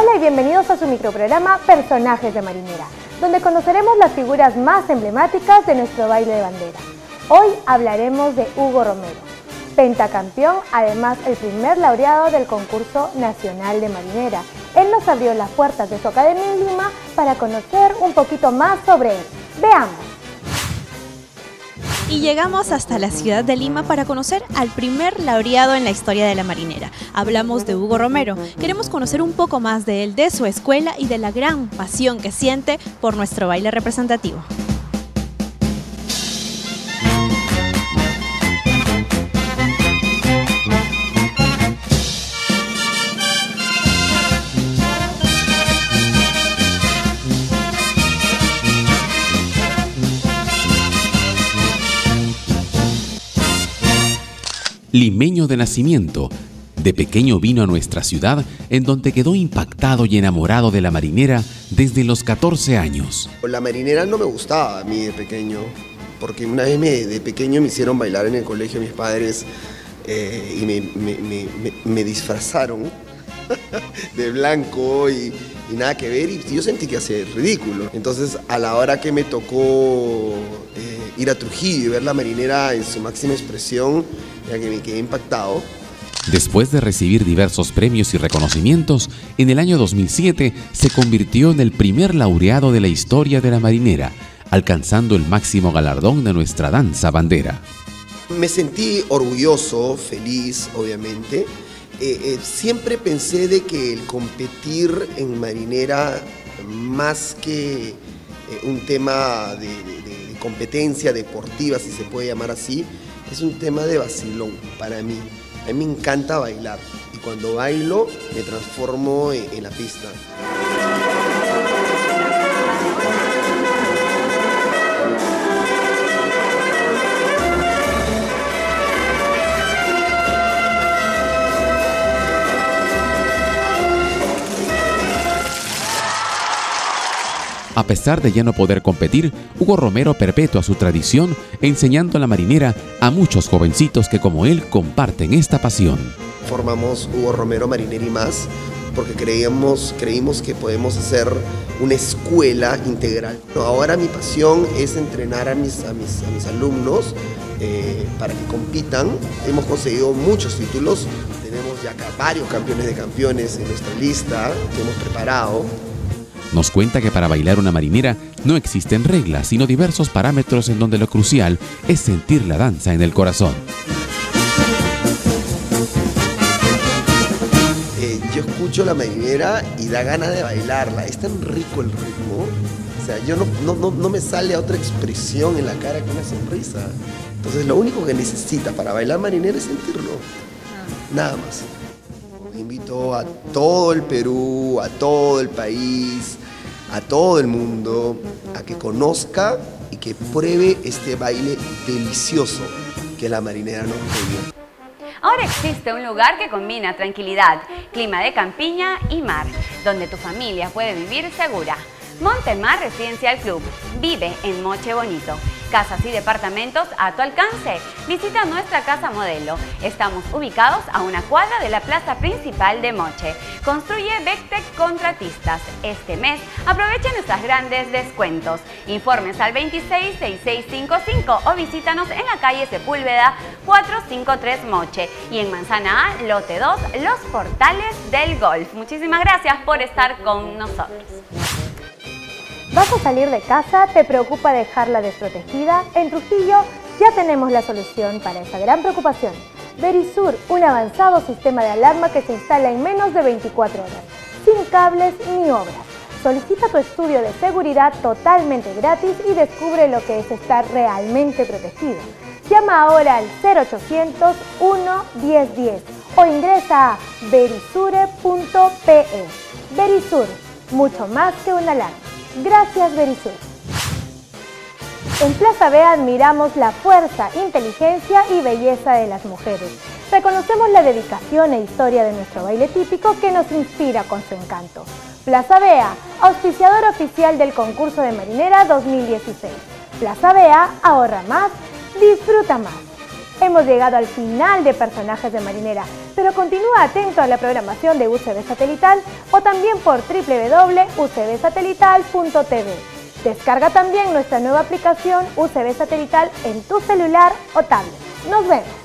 Hola y bienvenidos a su microprograma Personajes de Marinera, donde conoceremos las figuras más emblemáticas de nuestro baile de bandera. Hoy hablaremos de Hugo Romero, pentacampeón, además el primer laureado del concurso nacional de marinera. Él nos abrió las puertas de su academia en Lima para conocer un poquito más sobre él. Veamos. Y llegamos hasta la ciudad de Lima para conocer al primer laureado en la historia de la marinera. Hablamos de Hugo Romero. Queremos conocer un poco más de él, de su escuela y de la gran pasión que siente por nuestro baile representativo. Limeño de nacimiento, de pequeño vino a nuestra ciudad, en donde quedó impactado y enamorado de la marinera desde los 14 años. La marinera no me gustaba a mí de pequeño, porque una vez de pequeño me hicieron bailar en el colegio mis padres y me disfrazaron de blanco y nada que ver, y yo sentí que hacía ridículo. Entonces, a la hora que me tocó ir a Trujillo y ver la marinera en su máxima expresión, ya que me quedé impactado. Después de recibir diversos premios y reconocimientos, en el año 2007 se convirtió en el primer laureado de la historia de la marinera, alcanzando el máximo galardón de nuestra danza bandera. Me sentí orgulloso, feliz, obviamente. Siempre pensé de que el competir en marinera, más que un tema de competencia deportiva, si se puede llamar así, es un tema de vacilón para mí. A mí me encanta bailar y cuando bailo me transformo en la pista. A pesar de ya no poder competir, Hugo Romero perpetúa su tradición, enseñando a la marinera a muchos jovencitos que como él comparten esta pasión. Formamos Hugo Romero Marinera y Más porque creímos que podemos hacer una escuela integral. Ahora mi pasión es entrenar a mis alumnos para que compitan. Hemos conseguido muchos títulos, tenemos ya acá varios campeones de campeones en nuestra lista que hemos preparado. Nos cuenta que para bailar una marinera no existen reglas, sino diversos parámetros en donde lo crucial es sentir la danza en el corazón. Yo escucho la marinera y da ganas de bailarla. Es tan rico el ritmo. O sea, yo no me sale otra expresión en la cara que una sonrisa. Entonces lo único que necesita para bailar marinera es sentirlo. Nada más. Invito a todo el Perú, a todo el país, a todo el mundo a que conozca y que pruebe este baile delicioso que la marinera nos enseña. Ahora existe un lugar que combina tranquilidad, clima de campiña y mar, donde tu familia puede vivir segura. Montemar Residencial Club. Vive en Moche Bonito. Casas y departamentos a tu alcance. Visita nuestra casa modelo. Estamos ubicados a una cuadra de la plaza principal de Moche. Construye Bectec Contratistas. Este mes aprovecha nuestros grandes descuentos. Informes al 266655 o visítanos en la calle Sepúlveda 453 Moche y en Manzana A, lote 2, Los Portales del Golf. Muchísimas gracias por estar con nosotros. ¿Vas a salir de casa? ¿Te preocupa dejarla desprotegida? En Trujillo ya tenemos la solución para esa gran preocupación. Verisur, un avanzado sistema de alarma que se instala en menos de 24 horas, sin cables ni obras. Solicita tu estudio de seguridad totalmente gratis y descubre lo que es estar realmente protegido. Llama ahora al 0800 1 1010 o ingresa a verisure.pe. Verisur, mucho más que una alarma. Gracias, Verisur. En Plaza B admiramos la fuerza, inteligencia y belleza de las mujeres. Reconocemos la dedicación e historia de nuestro baile típico que nos inspira con su encanto. Plaza Bea, auspiciador oficial del concurso de marinera 2016. Plaza Bea, ahorra más, disfruta más. Hemos llegado al final de Personajes de Marinera, pero continúa atento a la programación de UCB Satelital o también por www.ucbsatelital.tv. Descarga también nuestra nueva aplicación UCB Satelital en tu celular o tablet. ¡Nos vemos!